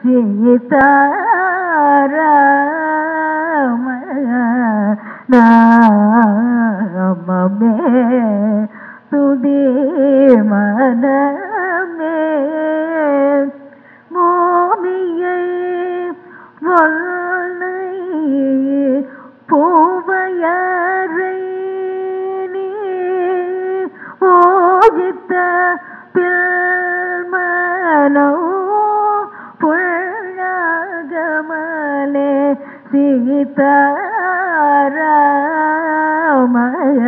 சீதாராம நாமமே துதி மனமே பூமியை வல்லை பூவையரை நீ ஓஜித்த பில்மனோ புழகமலே சீதாராமய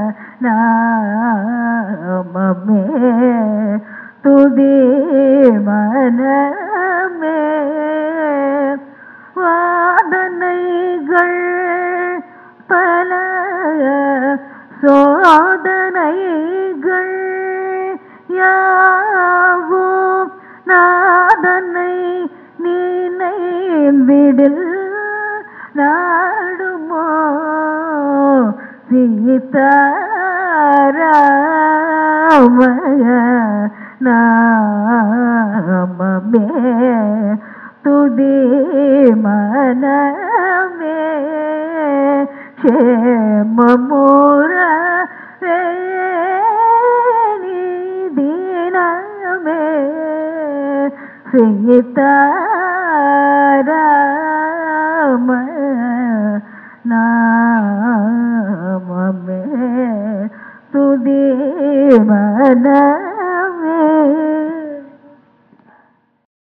நாமமே துதி மனமே வாதனைகள் பல சோதனைகள் யாவும் நாதனை நினைவிடில் நாடுமோ சீதாராமய நாமமே துதி மனமே க்ஷேமமுற தினமே சீதா